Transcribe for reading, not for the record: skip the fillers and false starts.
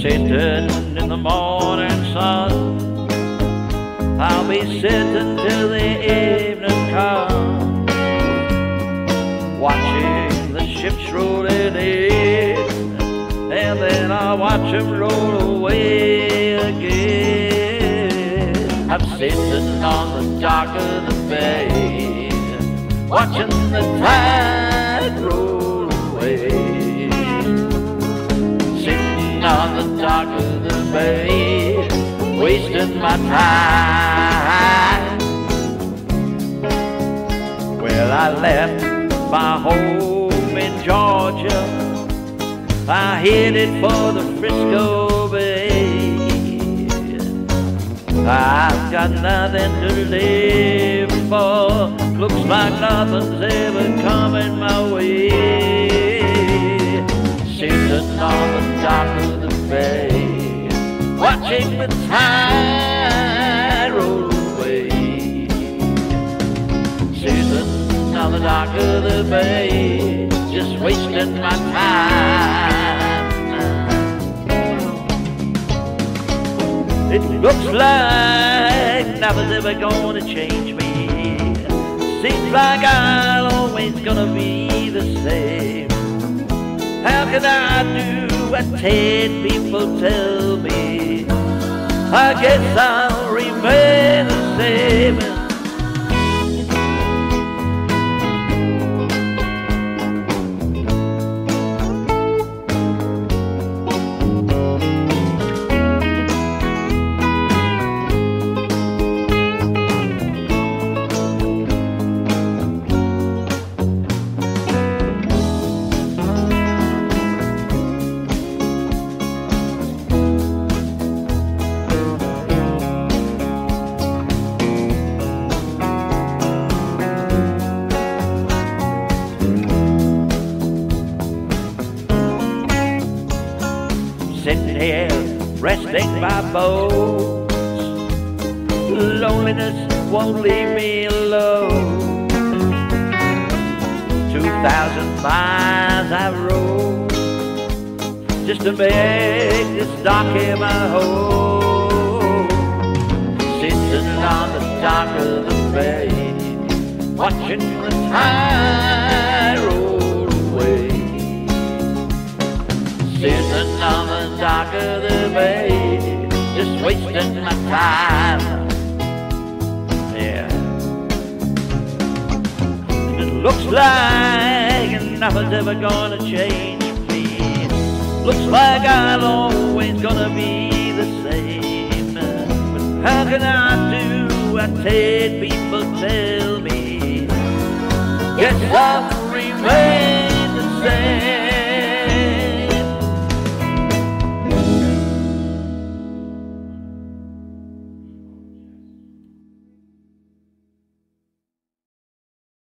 Sitting in the morning sun, I'll be sitting till the evening comes, watching the ships rolling in, and then I'll watch them roll away again. I'm sitting on the dock of the bay, watching the tide roll away. Sitting on the dock of the bay, wasting my time. Well, I left my home in Georgia, I headed for the Frisco Bay. I've got nothing to live for, looks like nothing's ever coming my way. Sitting on the dock of the bay, watching the tide roll away. Sitting on the dock of the bay, just wasting my time. It looks like nothing's ever gonna change me. Seems like I'm always gonna be the same. How can I do what 10 people tell me? I guess I'll remain the same. Sitting here, resting my bones. Loneliness won't leave me alone. 2,000 miles I've rode just to make this dock here my home. Sitting on the dock of the bay, watching the tide roll away. Sitting on the dock of the bay, just wasting my time. Yeah. It looks like nothing's ever gonna change me. Looks like I'm always gonna be the same. But how can I do what 10 people tell me? Guess I'll remain the same.